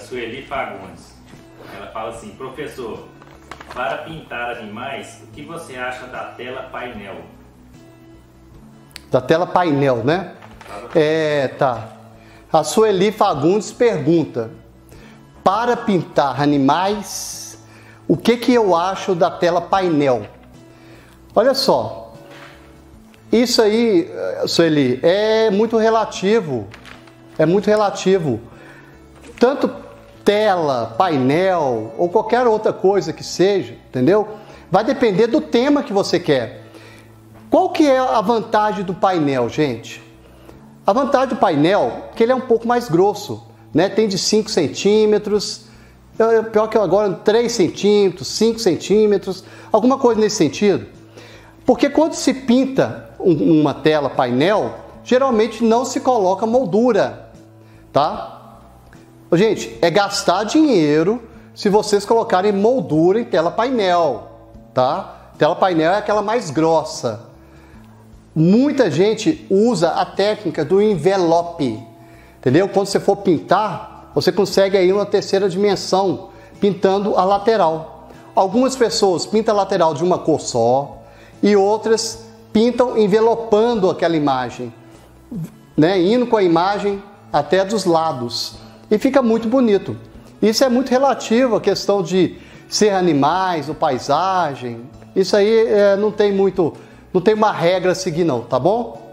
Sueli Fagundes. Ela fala assim: professor, para pintar animais, o que você acha da tela painel? Da tela painel, né? Tá. A Sueli Fagundes pergunta: para pintar animais, o que eu acho da tela painel? Olha só, isso aí, Sueli, é muito relativo. É muito relativo. Tanto tela, painel ou qualquer outra coisa que seja, entendeu? Vai depender do tema que você quer. Qual que é a vantagem do painel, gente? A vantagem do painel é que ele é um pouco mais grosso, né? Tem de 5 centímetros, pior que agora 3 centímetros, 5 centímetros, alguma coisa nesse sentido. Porque quando se pinta uma tela painel, geralmente não se coloca moldura, tá? Gente, é gastar dinheiro se vocês colocarem moldura em tela painel, tá? Tela painel é aquela mais grossa. Muita gente usa a técnica do envelope, entendeu? Quando você for pintar, você consegue aí uma terceira dimensão, pintando a lateral. Algumas pessoas pintam a lateral de uma cor só e outras pintam envelopando aquela imagem, né? Indo com a imagem até dos lados. E fica muito bonito. Isso é muito relativo à questão de ser animais, ou paisagem. Isso aí não tem uma regra a seguir não, tá bom?